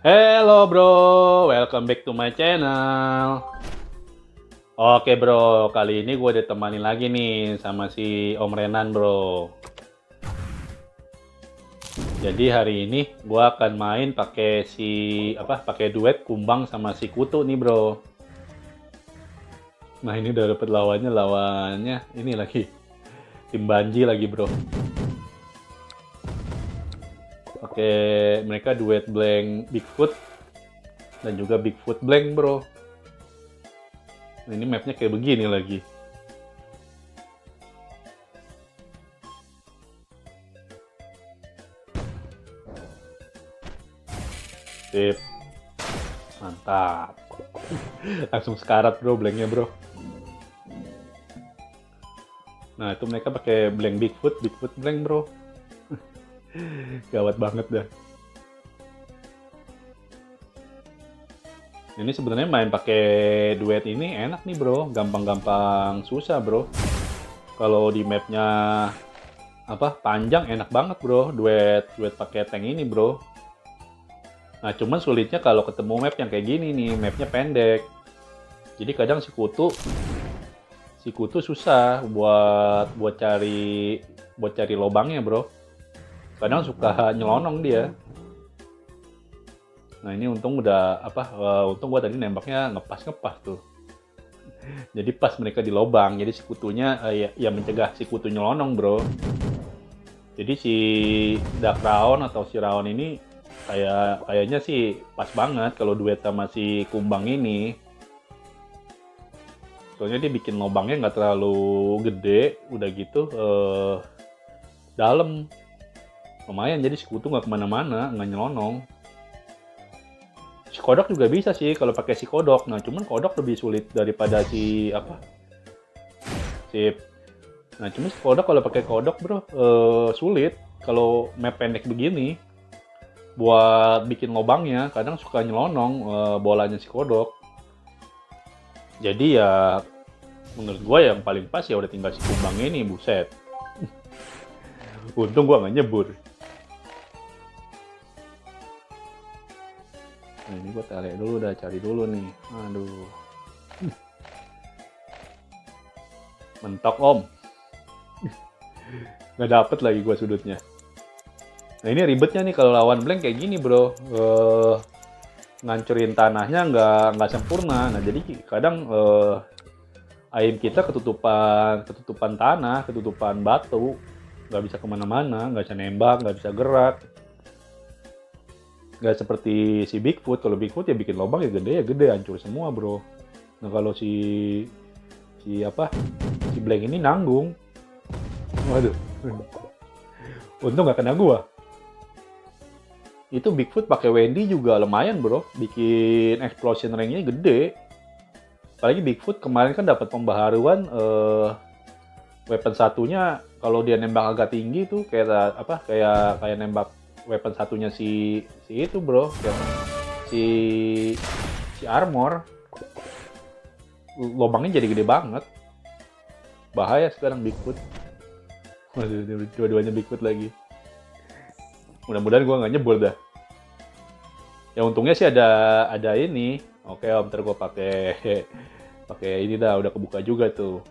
Hello bro, welcome back to my channel. Oke bro, kali ini gue ditemani lagi nih sama si Om Renan bro. Jadi hari ini gue akan main pakai pakai duet Kumbang sama si Kutu nih bro. Nah ini udah dapet lawannya ini lagi tim Banji lagi bro. Oke, mereka duet Blank Bigfoot dan juga Bigfoot Blank bro. Nah, ini mapnya kayak begini lagi. Sip. Mantap. Langsung sekarat bro, blanknya bro. Nah itu mereka pakai blank Bigfoot blank bro. Gawat banget dah. Ini sebenarnya main pakai duet ini enak nih bro, gampang-gampang susah bro. Kalau di mapnya panjang enak banget bro, duet pakai tank ini bro. Nah cuman sulitnya kalau ketemu map yang kayak gini nih, mapnya pendek. Jadi kadang si kutu susah buat cari lobangnya bro. Kadang suka nyelonong dia. Nah ini untung untung gua tadi nembaknya ngepas tuh. Jadi pas mereka di lobang, jadi si kutunya ya mencegah si kutu nyelonong bro. Jadi si Dark Raon atau si Raon ini kayaknya sih pas banget kalau duet sama si Kumbang ini. Soalnya dia bikin lobangnya nggak terlalu gede, udah gitu dalam. Lumayan, jadi si kutu nggak kemana-mana, nggak nyelonong. Si kodok juga bisa sih kalau pakai si kodok. Nah cuman kodok lebih sulit daripada sip. Nah cuman si kodok kalau pakai kodok bro sulit. Kalau map pendek begini buat bikin lobangnya kadang suka nyelonong bolanya si kodok. Jadi ya menurut gue yang paling pas ya udah tinggal si Kumbang ini, buset. Untung gue nggak nyebur. Nah ini gue tele dulu, udah cari dulu nih. Aduh. Mentok om. Nggak dapet lagi gue sudutnya. Nah ini ribetnya nih kalau lawan blank kayak gini bro. Ngancurin tanahnya nggak sempurna. Nah jadi kadang aim kita ketutupan tanah, ketutupan batu. Nggak bisa kemana-mana, nggak bisa nembak, nggak bisa gerak. Nggak seperti si Bigfoot. Kalau Bigfoot ya bikin lubang ya gede, hancur semua bro. Nah kalau si Blank ini nanggung. Waduh, untung nggak kena gua. Itu Bigfoot pakai Wendy juga lumayan bro, bikin explosion range-nya gede. Apalagi Bigfoot kemarin kan dapat pembaharuan weapon satunya kalau dia nembak agak tinggi tuh kayak nembak weapon satunya si itu bro, si armor, lubangnya jadi gede banget. Bahaya sekarang Bigfoot. Waduh, dua-duanya Bigfoot lagi. Mudah-mudahan gue nggak nyebur dah. Ya untungnya sih ada ini. Oke om, ntar gue pakai ini dah, udah kebuka juga tuh.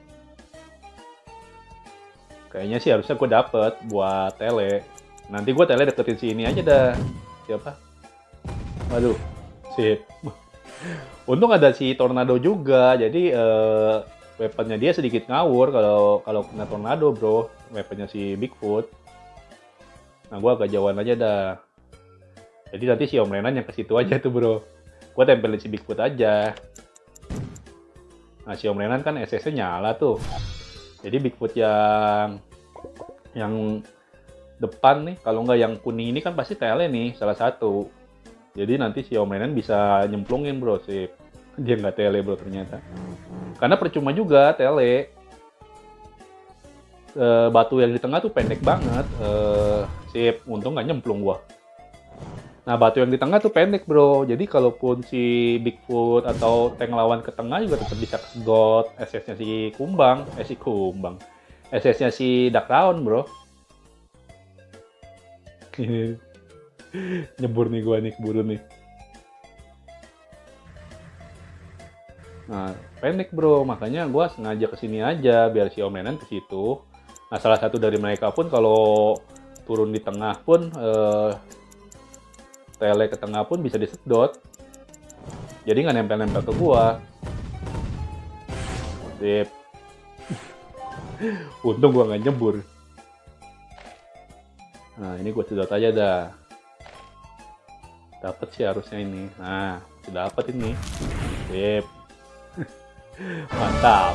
Kayaknya sih harusnya gue dapet buat tele. Nanti gue tele deketin si ini aja dah. Siapa? Waduh, sip. Untung ada si tornado juga, jadi weaponnya dia sedikit ngawur kalau kena tornado bro, weaponnya si Bigfoot. Nah gue agak jauhan aja dah. Jadi nanti si Om Renan yang ke situ aja tuh bro. Gue tempelin si Bigfoot aja. Nah si Om Renan kan SS-nya nyala tuh. Jadi Bigfoot yang depan nih, kalau nggak yang kuning ini kan pasti tele nih, salah satu. Jadi nanti si Om Renan bisa nyemplungin bro, sip. Dia nggak tele bro ternyata. Karena percuma juga tele. Batu yang di tengah tuh pendek banget. Sip, untung nggak nyemplung gua. Nah batu yang di tengah tuh pendek bro, jadi kalaupun si Bigfoot atau tank lawan ke tengah juga tetap bisa kesedot SS-nya si Kumbang, SS-nya si Dark Raon bro. Nyebur nih gua nih, keburu nih. Nah, panik bro, makanya gue sengaja kesini aja biar si Om Renan ke situ. Nah, salah satu dari mereka pun kalau turun di tengah pun tele ke tengah pun bisa disedot. Jadi nggak nempel-nempel ke gue. Sip. Untung gue nggak nyebur. Nah, ini gue sedot aja dah. Dapat sih harusnya ini. Nah, sudah dapat ini. Sip. Mantap.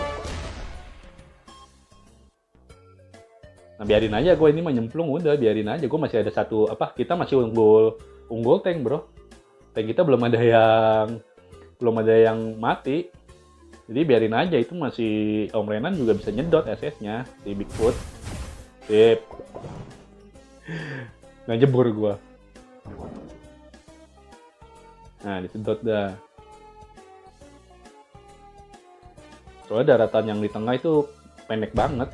Nah, biarin aja gue ini menyemplung, udah biarin aja. Gue masih ada satu kita masih unggul tank, bro. Tank kita belum ada yang mati. Jadi biarin aja, itu masih Om Renan juga bisa nyedot SS-nya si Bigfoot. Sip. Nggak jebur gue. Nah, disedot dah. Soalnya daratan yang di tengah itu pendek banget.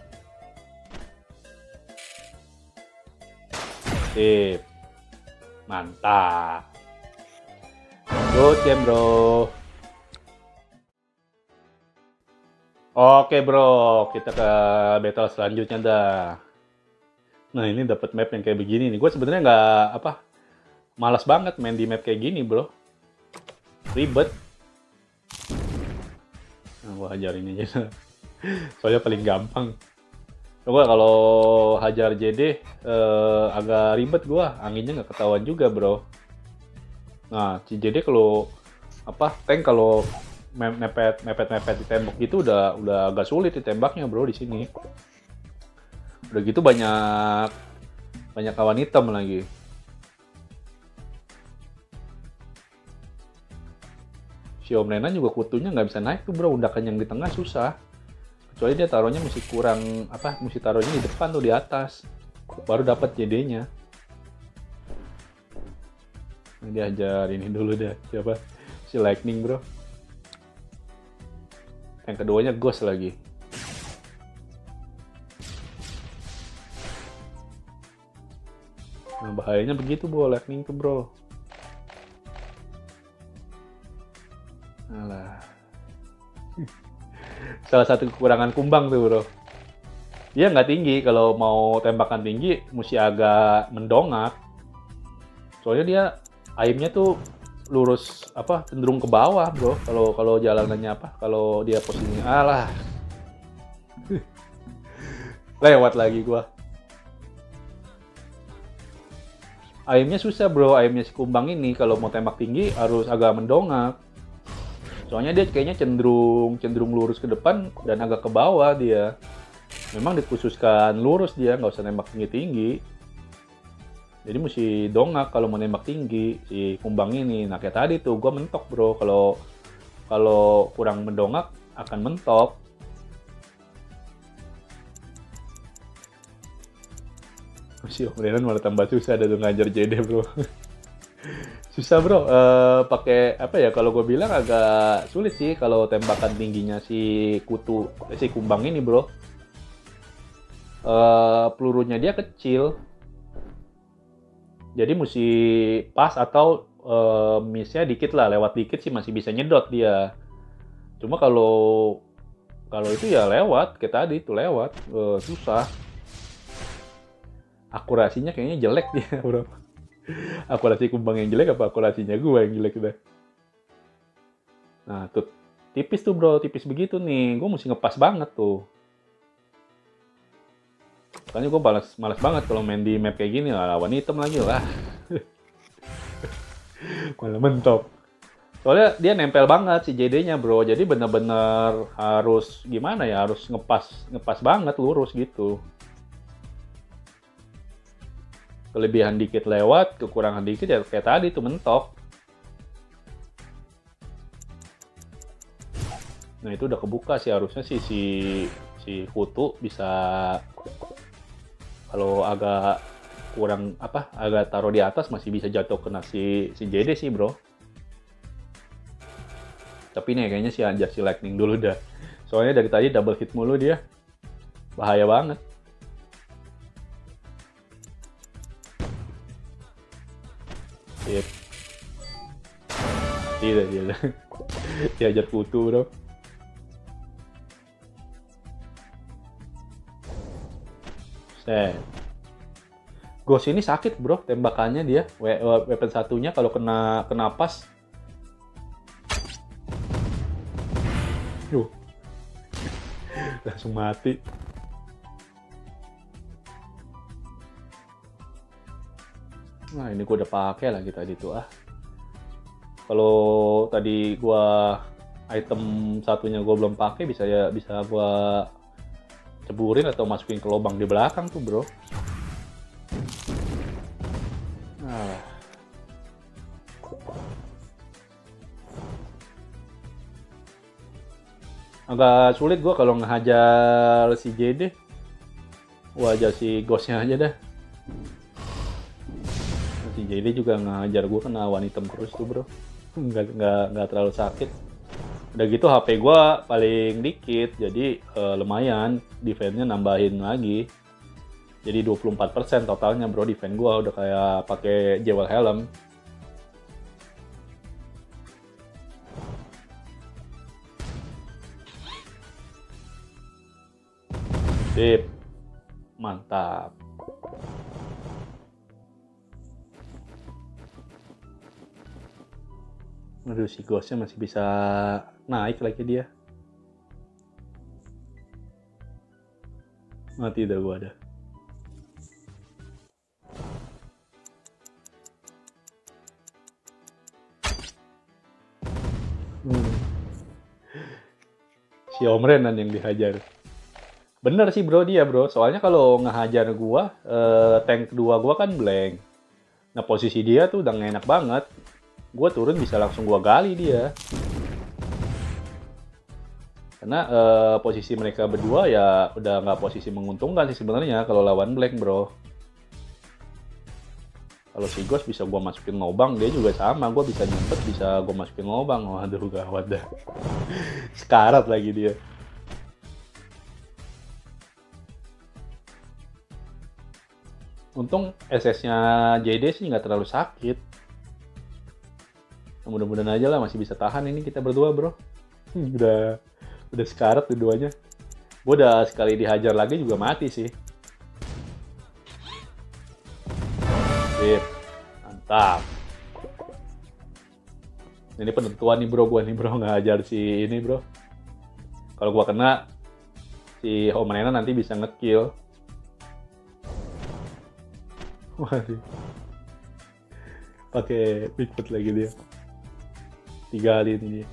Sip. Mantap. Good game, bro. Oke, bro. Kita ke battle selanjutnya dah. Nah, ini dapat map yang kayak begini nih. Gue sebenarnya nggak malas banget main di map kayak gini, bro. Ribet. Nah, gue hajar ini aja. Soalnya paling gampang. Coba kalau hajar JD agak ribet gue. Anginnya nggak ketahuan juga, bro. Nah, si JD kalau tank kalau mepet di tembok gitu udah agak sulit ditembaknya, bro, di sini. Udah gitu banyak kawan hitam lagi. Si Om Renan juga kutunya nggak bisa naik tuh, bro. Undakan yang di tengah susah. Kecuali dia taruhnya mesti mesti taruhnya di depan tuh, di atas. Baru dapat JD-nya. Ini diajar ini dulu deh. Siapa? Si Lightning, bro. Yang keduanya Ghost lagi. Nah, bahayanya begitu, bro. Lightning tuh, bro. Alah. Salah satu kekurangan Kumbang tuh, bro. Dia nggak tinggi. Kalau mau tembakan tinggi, mesti agak mendongak. Soalnya dia aimnya tuh lurus cenderung ke bawah, bro. Kalau jalanannya kalau dia posisinya alah. Lewat lagi gua. Aimnya susah, bro. Aimnya si Kumbang ini kalau mau tembak tinggi harus agak mendongak. Soalnya dia kayaknya cenderung lurus ke depan dan agak ke bawah dia. Memang dikhususkan lurus dia, nggak usah nembak tinggi-tinggi. Jadi mesti dongak kalau mau nembak tinggi si Kumbang ini. Nah, kayak tadi tuh gue mentok, bro. Kalau kurang mendongak akan mentok. Si Om Renan malah tambah susah ada tuh ngajar JD, bro. Susah, bro. Pakai kalau gue bilang agak sulit sih kalau tembakan tingginya si Kumbang ini, bro. Pelurunya dia kecil. Jadi mesti pas atau miss-nya dikit lah, lewat dikit sih masih bisa nyedot dia. Cuma kalau itu ya lewat, kayak tadi itu lewat, susah. Akurasinya kayaknya jelek dia, bro. Akurasi Kumbang yang jelek apa akurasinya gue yang jelek udah. Nah, tuh tipis tuh, bro, tipis begitu nih. Gue mesti ngepas banget tuh. Soalnya gue malas banget kalau main di map kayak gini lah, lawan hitam lagi lah. Malah mentok. Soalnya dia nempel banget si JD-nya, bro. Jadi bener-bener harus gimana ya, harus ngepas banget lurus gitu. Kelebihan dikit lewat, kekurangan dikit ya kayak tadi tuh mentok. Nah, itu udah kebuka sih, harusnya sih si Kutu bisa, kalau agak kurang agak taruh di atas masih bisa jatuh kena si JD sih, bro. Tapi nih kayaknya si anjar si Lightning dulu dah. Soalnya dari tadi double hit mulu dia. Bahaya banget. Sip. Tidak. Diajar kutu bro. Set. Ghost ini sakit bro, tembakannya dia. Weapon satunya kalau kena pas. Yuh. Langsung mati. Nah ini gue udah pakai lagi tadi tuh ah. Kalau tadi gue item satunya gue belum pakai, bisa gue ceburin atau masukin ke lubang di belakang tuh bro. Nah. Agak sulit gue kalau ngehajar si JD. Gua aja si Ghostnya aja dah. Si JD juga ngehajar gue kena one item terus tuh bro. Nggak terlalu sakit. Udah gitu HP gue paling dikit, jadi lumayan defense-nya nambahin lagi. Jadi 24% totalnya bro, defense gue udah kayak pakai Jewel Helm. Sip, mantap. Aduh, si Ghostnya masih bisa naik lagi dia. Mati dah gua ada. Si Om Renan yang dihajar. Bener sih bro dia bro, soalnya kalau ngehajar gua, tank kedua gua kan blank. Nah posisi dia tuh udah enak banget. Gue turun bisa langsung gue gali dia. Karena posisi mereka berdua ya udah nggak posisi menguntungkan sih sebenarnya kalau lawan Black bro. Kalau si Ghost bisa gue masukin lubang, dia juga sama. Gue bisa nyempet, bisa gue masukin lubang. Waduh gawat dah. Sekarat lagi dia. Untung SS-nya JD sih nggak terlalu sakit. Mudah-mudahan aja lah masih bisa tahan ini kita berdua bro. Udah sekarat keduanya. Gue udah sekali dihajar lagi juga mati sih. Sip. Mantap. Ini penentuan nih bro, gue nih bro ngehajar si ini bro. Kalau gue kena, si Om Renan nanti bisa nge-kill. Waduh. Pakai Bigfoot lagi dia. 3 kali ini dia.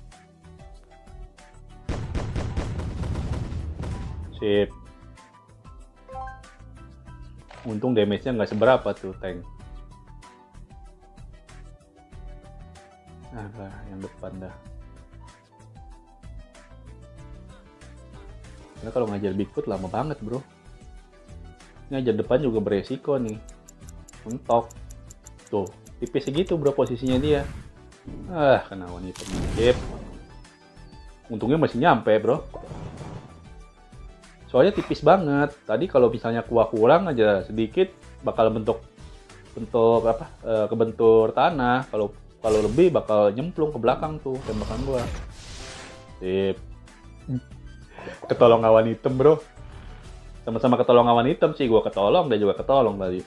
Sip. Untung damage-nya nggak seberapa tuh tank. Nah, yang depan dah. Karena kalau ngajar Bigfoot lama banget bro. Ngajar depan juga beresiko nih. Mentok. Tuh, tipis segitu bro posisinya dia. Kena wanita mengintip. Untungnya masih nyampe bro. Soalnya tipis banget. Tadi kalau misalnya kuah kurang aja sedikit bakal kebentur tanah. Kalau lebih bakal nyemplung ke belakang tuh tembakan gua. Sip. Ketolong awan hitam bro. Sama-sama ketolong awan hitam sih, gua ketolong, dia juga ketolong tadi.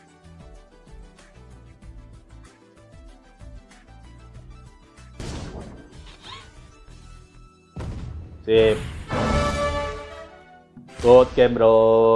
Sip. Good game bro.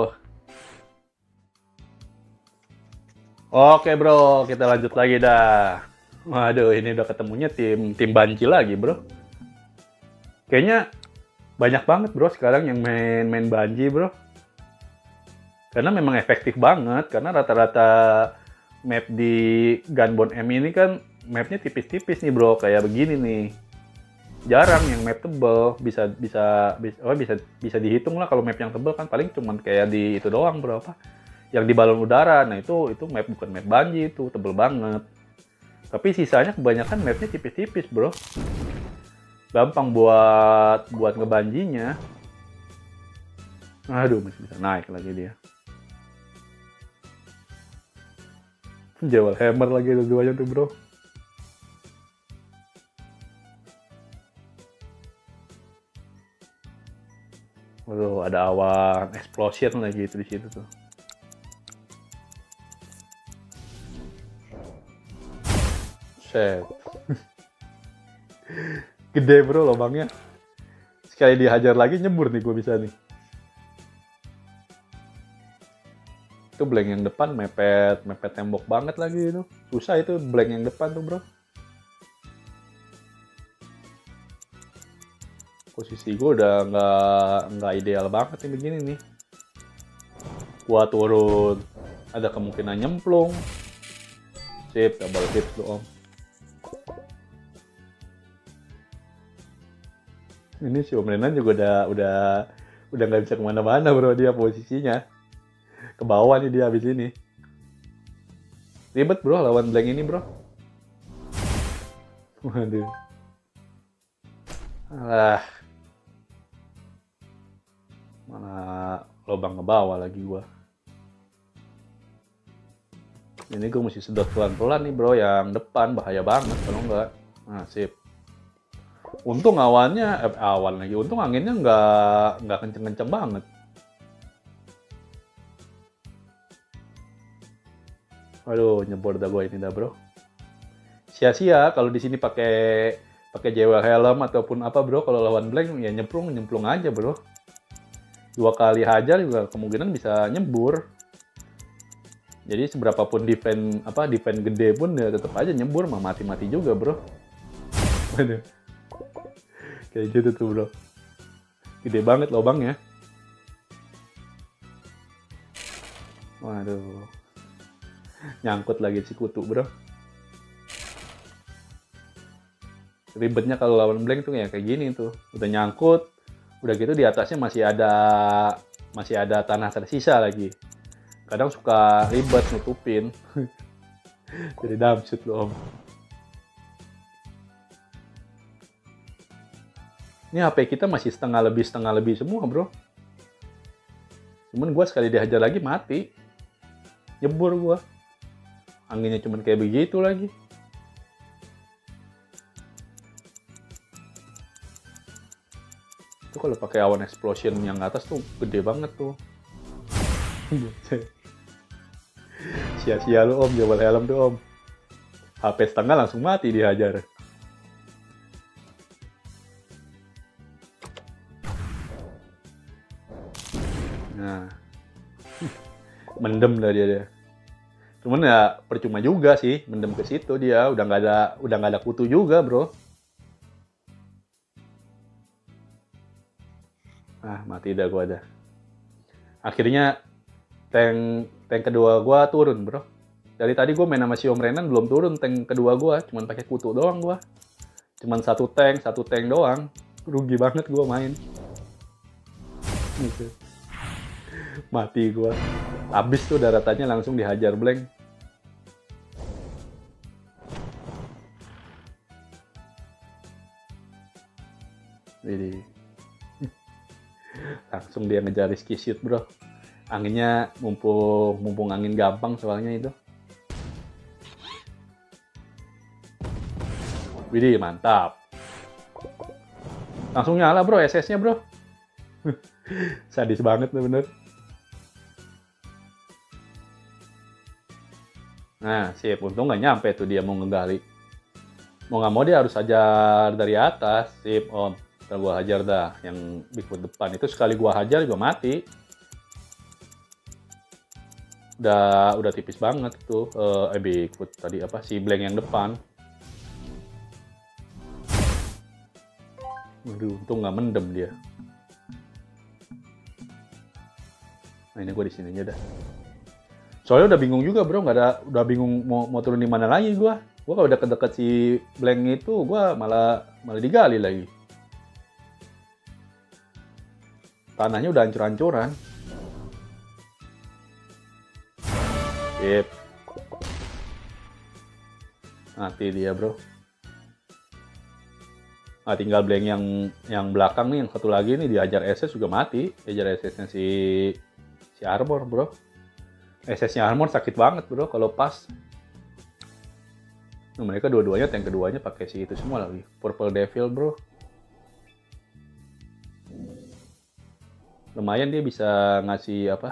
Oke bro, kita lanjut lagi dah. Waduh, ini udah ketemunya tim banci lagi bro. Kayaknya banyak banget bro sekarang yang main banci bro. Karena memang efektif banget, karena rata-rata map di Gunbound M ini kan mapnya tipis-tipis nih bro, kayak begini nih. Jarang yang map tebel, bisa dihitung lah kalau map yang tebel kan paling cuman kayak di itu doang bro, apa? Yang di balon udara. Nah itu map bukan map banji, itu tebel banget. Tapi sisanya kebanyakan mapnya tipis-tipis bro. Gampang buat ngebanjinya. Aduh, masih bisa naik lagi dia. Jewel Hammer lagi dua-duanya tuh bro. Waduh, ada awan explosion lagi itu di situ tuh. Set. Gede bro lubangnya. Sekali dihajar lagi nyembur nih gue bisa nih. Itu blank yang depan mepet tembok banget lagi itu. Susah itu blank yang depan tuh bro. Posisi gue udah nggak ideal banget nih begini nih. Gua turun, ada kemungkinan nyemplung. Sip, double hit tuh om. Ini si Om Renan juga udah nggak bisa kemana-mana bro, dia posisinya ke bawah nih dia habis ini. Ribet bro lawan blank ini bro. Waduh. Alah. Mana lubang ke bawah lagi gua. Ini gue mesti sedot pelan-pelan nih bro, yang depan bahaya banget kalau enggak. Nah sip. Untung awannya, awan lagi. Untung anginnya nggak kenceng-kenceng banget. Aduh, nyebor dah gue ini dah bro. Sia-sia kalau di sini pakai jewel helm ataupun apa bro. Kalau lawan blank ya nyemplung aja bro. 2 kali hajar juga kemungkinan bisa nyembur. Jadi seberapapun defense gede pun ya tetap aja nyembur, mah mati-mati juga bro. Waduh. Kayak gitu tuh bro. Gede banget lubangnya. Waduh. Nyangkut lagi si kutu bro. Ribetnya kalau lawan blank tuh ya kayak gini tuh. Udah nyangkut, udah gitu di atasnya masih ada tanah tersisa lagi. Kadang suka ribet nutupin. Jadi damsut loh om. Ini HP kita masih setengah lebih semua bro. Cuman gue sekali dihajar lagi mati. Nyebur gue. Anginnya cuman kayak begitu lagi. Itu kalau pakai awan explosion yang atas tuh gede banget tuh. Sia-sia lu om, jebol helm tuh om. HP setengah langsung mati dihajar. Nah, mendem dah dia. Cuman ya percuma juga sih mendem ke situ dia, udah nggak ada kutu juga bro. Ah mati dah gua dah. Akhirnya tank kedua gua turun bro. Dari tadi gua main sama si Om Renan belum turun tank kedua gua, cuman pakai kutu doang gua. Cuman satu tank doang. Rugi banget gua main. Gitu. Mati gua. Habis tuh daratannya langsung dihajar blank. Jadi langsung dia ngejar risky shoot bro. Anginnya mumpung angin gampang soalnya itu. Widih mantap. Langsung nyala bro SS-nya bro. Sadis banget bener. Nah sip, untung nggak nyampe tuh dia mau ngegali. Mau nggak mau dia harus hajar dari atas. Sip om. Ntar gua hajar dah yang Bigfoot depan itu, sekali gua hajar juga mati. Udah tipis banget tuh Bigfoot tadi apa si blank yang depan. Waduh, untung nggak mendem dia. Nah ini gua di sini aja dah. Soalnya udah bingung juga bro, udah bingung mau turun di mana lagi gua. Gua kalau udah deket si blank itu gua malah digali lagi. Tanahnya udah hancur-hancuran. Sip. Mati dia bro. Nah tinggal blank yang belakang nih, yang satu lagi nih diajar SS juga mati. Diajar SS-nya si Armor bro. SS-nya Armor sakit banget bro kalau pas. Nah, mereka dua-duanya tank keduanya pakai si itu semua lagi. Purple Devil bro. lumayan dia bisa ngasih apa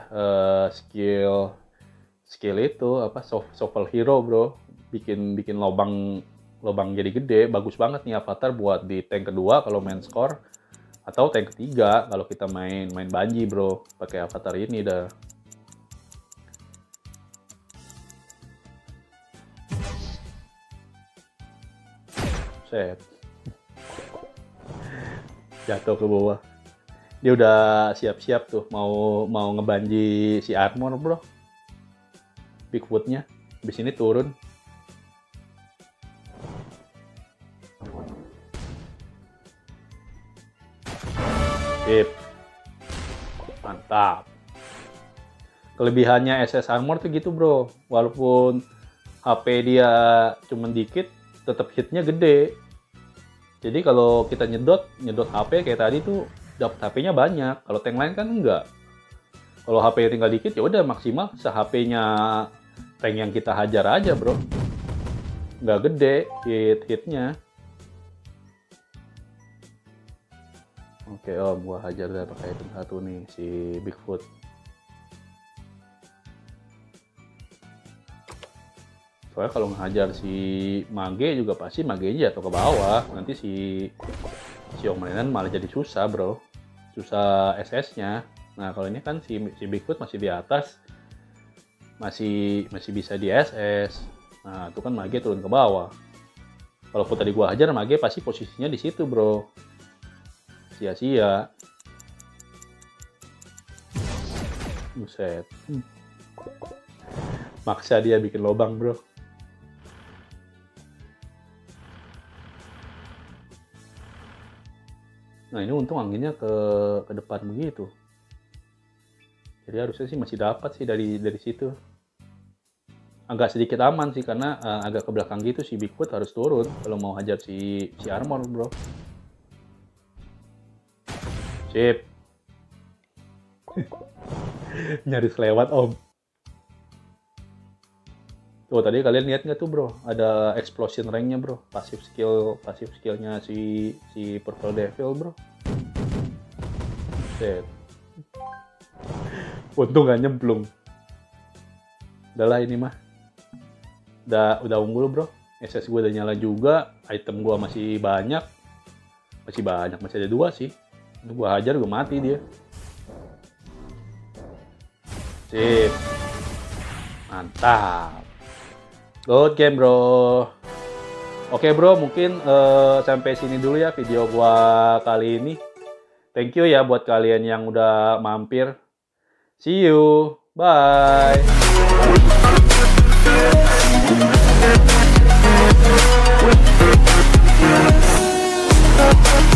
skill itu apa shovel hero bro, bikin lobang jadi gede. Bagus banget nih avatar buat di tank kedua kalau main score, atau tank ketiga kalau kita main Bungie bro, pakai avatar ini dah. Set. Jatuh ke bawah. Dia udah siap-siap tuh mau ngebanji si armor bro. Bigfootnya habis ini turun. Sip. Mantap. Kelebihannya SS armor tuh gitu bro, walaupun HP dia cuman dikit tetap hitnya gede. Jadi kalau kita nyedot HP kayak tadi tuh dapat HP-nya banyak. Kalau tank lain kan enggak. Kalau HP tinggal dikit ya udah maksimal se-HP-nya tank yang kita hajar aja, bro. Nggak gede hitnya. Oke, gua hajar dah pakai item satu nih si Bigfoot. Soalnya kalau ngehajar si Mage juga pasti Mage-nya jatuh ke bawah. Nanti si Xiong mainan malah jadi susah bro. Susah SS-nya. Nah kalau ini kan si Bigfoot masih di atas. Masih bisa di SS. Nah itu kan Mage turun ke bawah. Walaupun tadi gua hajar, Mage pasti posisinya di situ bro. Sia-sia. Buset. Maksa dia bikin lubang bro. Nah ini untung anginnya ke depan begitu. Jadi harusnya sih masih dapat sih dari situ. Agak sedikit aman sih karena agak ke belakang gitu si Bigfoot harus turun kalau mau hajar si armor bro. Sip. Nyaris lewat om. Tuh tadi kalian lihat nggak tuh bro? Ada explosion rank-nya bro. Pasif skillnya si Purple Devil bro. Set. Untung gak nyemplung. Udahlah ini mah. Udah unggul bro. SS gue udah nyala juga. Item gue masih banyak. Masih ada 2 sih. Gue hajar gue mati dia. Sip. Mantap. Good game bro. Oke bro, mungkin sampai sini dulu ya video gua kali ini. Thank you ya buat kalian yang udah mampir. See you. Bye.